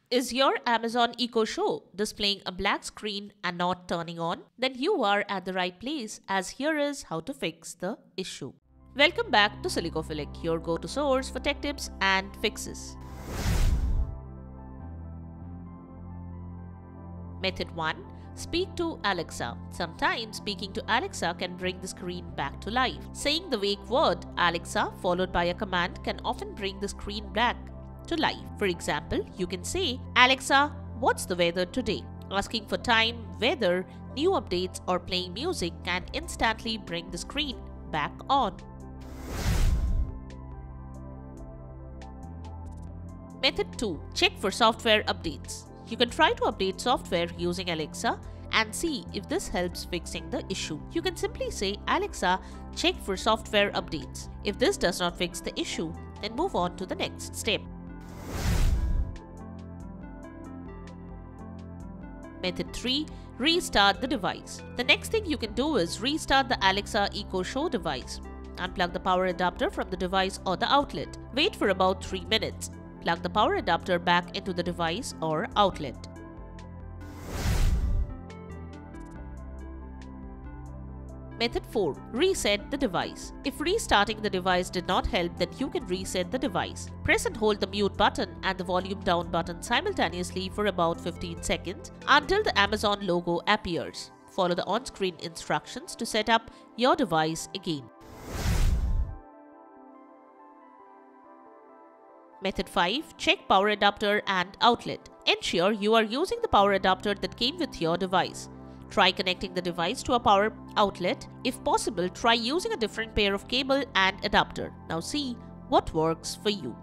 Is your Amazon Echo Show displaying a black screen and not turning on? Then you are at the right place, as here is how to fix the issue. Welcome back to Silicophilic, your go-to source for tech tips and fixes. Method 1. Speak to Alexa. Sometimes speaking to Alexa can bring the screen back to life. Saying the vague word Alexa followed by a command can often bring the screen back to life. For example, you can say, Alexa, what's the weather today? Asking for time, weather, new updates, or playing music can instantly bring the screen back on. Method 2. Check for software updates. You can try to update software using Alexa and see if this helps fixing the issue. You can simply say, Alexa, check for software updates. If this does not fix the issue, then move on to the next step. Method 3. Restart the device. The next thing you can do is restart the Alexa Echo Show device. Unplug the power adapter from the device or the outlet. Wait for about 3 minutes. Plug the power adapter back into the device or outlet. Method 4. Reset the device. If restarting the device did not help, then you can reset the device. Press and hold the mute button and the volume down button simultaneously for about 15 seconds until the Amazon logo appears. Follow the on-screen instructions to set up your device again. Method 5. Check power adapter and outlet. Ensure you are using the power adapter that came with your device. Try connecting the device to a power outlet. If possible, try using a different pair of cable and adapter. Now see what works for you.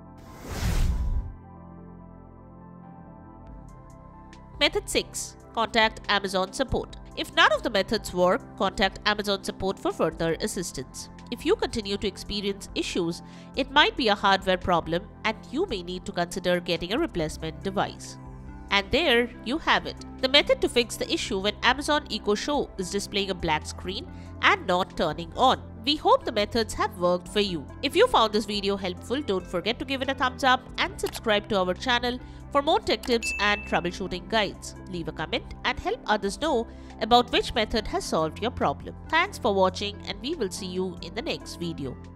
Method 6. Contact Amazon support. If none of the methods work, contact Amazon support for further assistance. If you continue to experience issues, it might be a hardware problem and you may need to consider getting a replacement device. And there you have it, the method to fix the issue when Amazon Echo Show is displaying a black screen and not turning on. We hope the methods have worked for you. If you found this video helpful, don't forget to give it a thumbs up and subscribe to our channel for more tech tips and troubleshooting guides. Leave a comment and help others know about which method has solved your problem. Thanks for watching and we will see you in the next video.